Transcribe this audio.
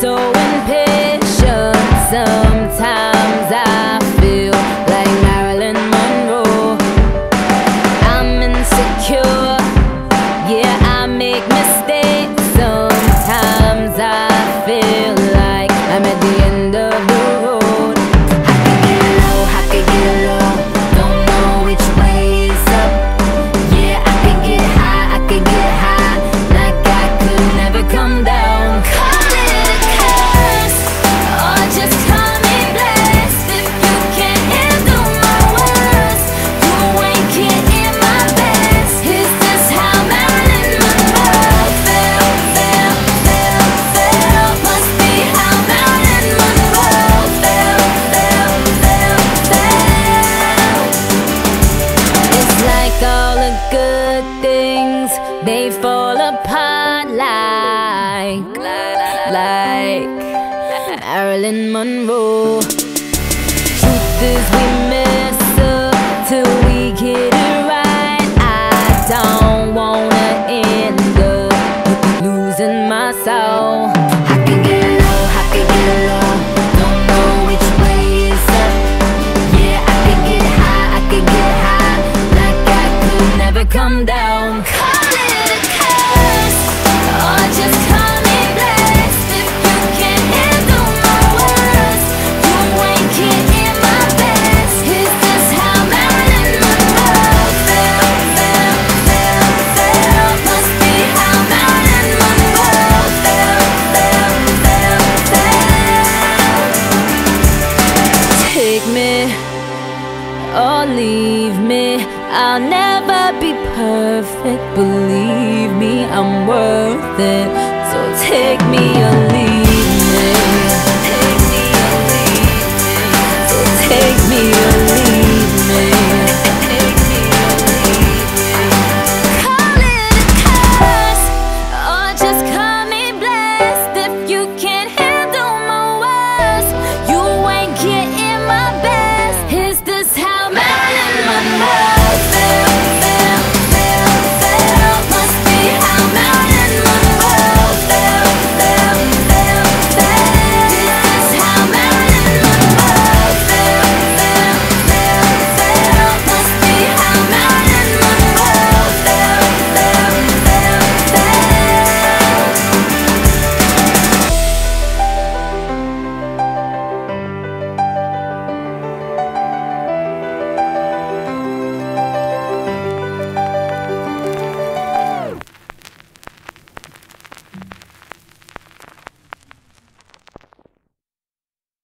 so impatient. Sometimes I feel like Marilyn Monroe. I'm insecure, yeah, I make mistakes. Sometimes I feel like I'm at the end of the road. I could get low, I could get low, don't know which way is up. Yeah, I could get high, I could get high, like I could never come down. Call it a curse, or just call me blessed. If you can't handle my words, you ain't can't hear my best. Is this how Marilyn Monroe felt? Must be how Marilyn Monroe felt. It's like all the good things, they fall apart like Marilyn Monroe. Truth is we mess up till we get it right. I don't wanna end up losing my soul. I can get low, I can get low, don't know which way is up. Yeah, I can get high, I can get high, like I could never come down. Call it a curse, or just call me blessed. If you can't handle my words, you ain't can't hear my best. Is this how Marilyn Monroe felt? Must be how Marilyn Monroe felt. Take me or leave me, I'll never be perfect. Believe me, I'm worth it. So take me or